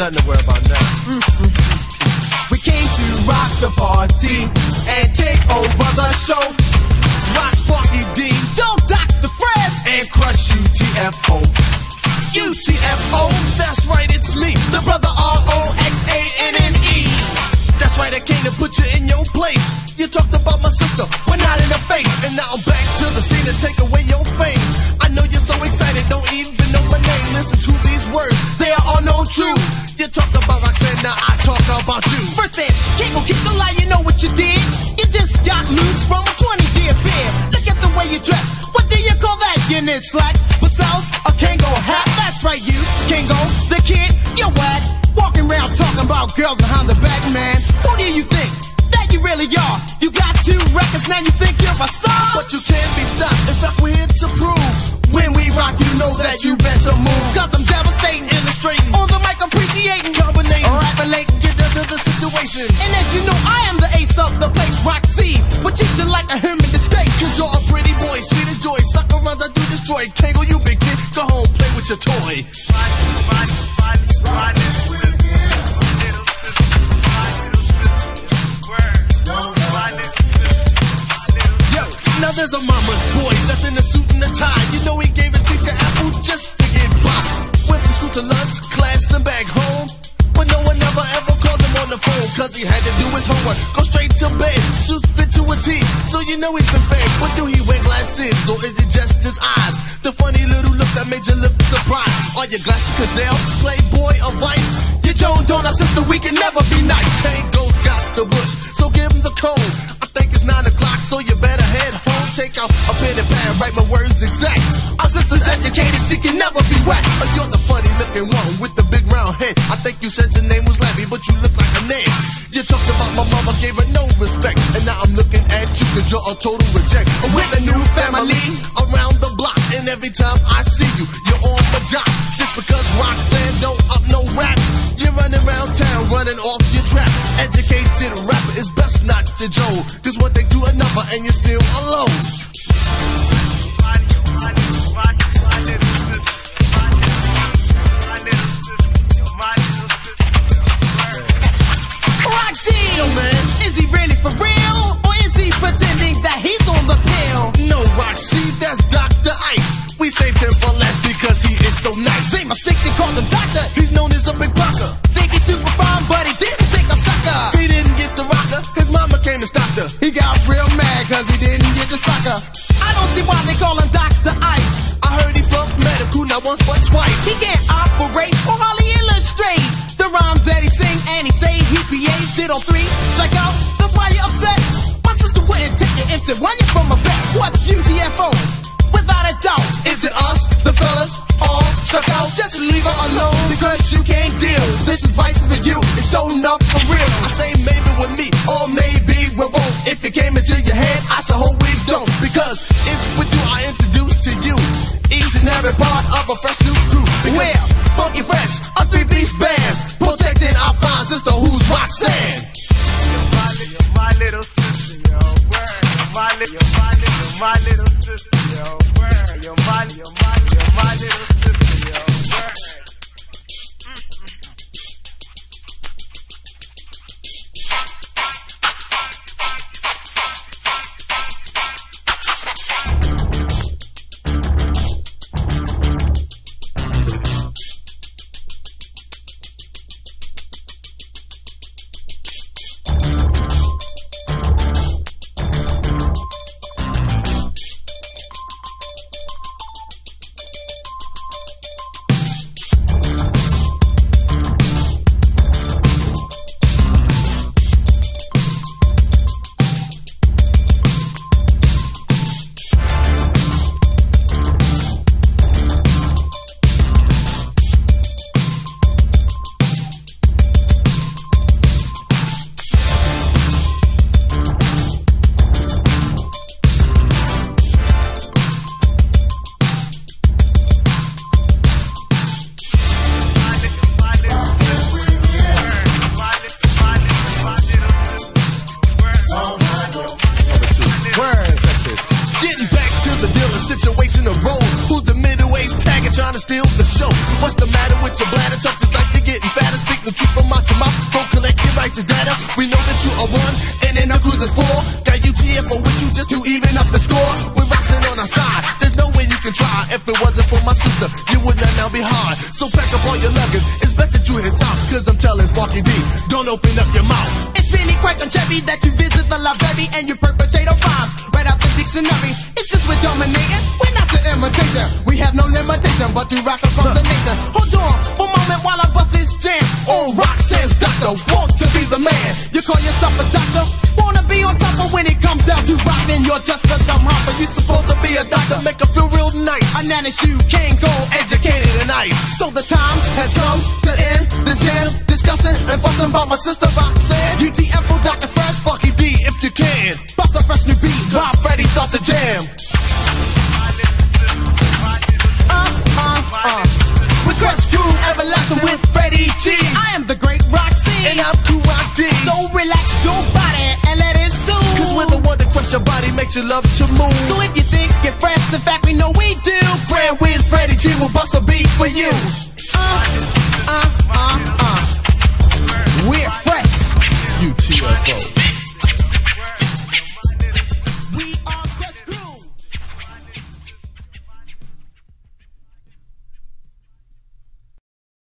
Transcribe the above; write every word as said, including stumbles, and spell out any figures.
Nothing to worry about now. Mm-hmm. We came to rock the party and take over the show. Rock Sparky D, don't Doctor Fresh, and crush U T F O. U T F O, that's right, it's me, the brother R O X A N N E. That's right, I came to put you in your place. You talked about my sister, but not in the face. And now I'm back to the scene to take away your fame. I know you're so excited, don't even know my name. Listen to these words, they are all no true. You talked about Roxanne, now I talk about you. First dance, can't go keep the lie, you know what you did. You just got loose from a twenty-year bid. Look at the way you dress, what do you call that? You knit slacks, Basells, a Kango hat. That's right, you, Kango, the kid, you're whack. Walking around talking about girls behind the back, man. Who do you think that you really are? You got two records, now you think you're a star? But you can't be stopped, in fact we're here to prove. When we rock, you know that you better move. Cause I'm devastating, illustrating, on the mic I'm appreciating, carbonating, rapping, get down to the situation. And as you know, I am the ace of the place, Roxy. What treat you like a hymn in the state? Cause you're a pretty boy, sweet as joy. Suck around, I do destroy. Kango, you big kid, go home, play with your toy. Now there's a mama's boy that's in a suit and a tie. You know he gave his teacher apple just to get by. Went from school to lunch, class and back home. But no one ever ever called him on the phone, cause he had to do his homework, go straight to bed. Suits fit to a T, so you know he's been fed. But do he wear glasses, or is it just his eyes? The funny little look that made you look surprised. Are your glasses Gazelle, Playboy or Vice? Your Joan Donut sister, we can never be nice. Kango's got the bush, so give him the cone. I think it's nine o'clock, so you better head home. Take out a pen and pad, write my words exact. Our sister's educated, she can never be whack. Oh, you're the funny looking one with the big round head. I think you said your name was Larry, but you look like a name. You talked about my mama, gave her no respect. And now I'm looking at you, cause you're a total reject. With a new family around the block, and every time I see you, you're on my job. Just because Roxanne don't up no rap, you're running around town, running off your trap. Educated rapper is best not to Joe, cause one thing to another and you're still alone. Roxy, yo man, is he really for real? Or is he pretending that he's on the pill? No, Roxy, that's Doctor Ice. We saved him for last because he is so nice. They mistake they call him doctor. He's known as a big blocker. Think he's super fine, but he didn't take a sucker. He didn't get the rocker, his mama came and stopped her. He got real mad cause he didn't get the sucker. I don't see why they call him Doctor Ice. I heard he flunked medical not once but twice. He can't operate or hardly illustrate the rhymes that he sing, and he say he P A's did on three strikeouts. That's why you're upset. My sister wouldn't take your M C when you're from a bet. What's U T F O? Without a doubt, is it us, the fellas, all struck out? Just leave her alone, because you can't deal. This is Vice for you, it's showing up for real. I say maybe with me, or maybe we won't. If it came into your head, I should hope we don't. Because if we do, I introduce to you each and every part of a fresh new crew. Because funky fresh, a three-piece band, protecting our fine sister who's Roxanne. You're my, you're my little sister, yo, word, you're my little We know that you are one, and in our crew there's four. Got U T F O with you just to even up the score. With Roxanne on our side, there's no way you can try. If it wasn't for my sister, you would not now be hard. So pack up all your luggage, it's better to his house. Cause I'm telling Sparky B, don't open up your mouth. It's really quite on Chevy that you visit the library and you perpetrate a rhymes right out the dictionary. It's just we're dominating, we're not the imitation. We have no limitation, but we rock across the nation. Hold on, one moment while I bust this jam. On Roxanne's doctor, want to be the man. You call yourself a doctor, wanna be on top, but when it comes down to rockin', you're just a dumb hopper. You supposed to be a doctor, make her feel real nice. A nanny shoe can't go Educated and nice. So the time has come to end this jam, discussing and fussing about my sister Roxanne. U T F O Doctor Fresh, Sparky B, if you can. Bust a fresh new beat, Rob Freddy, start the jam. Uh, uh, uh. With Crush Crew, everlasting with Freddie G. I am the great Roxanne, And I'm Cool Rock D. so relax your body and let it soothe. Cause we're the one that crush your body, makes you love to move. So if you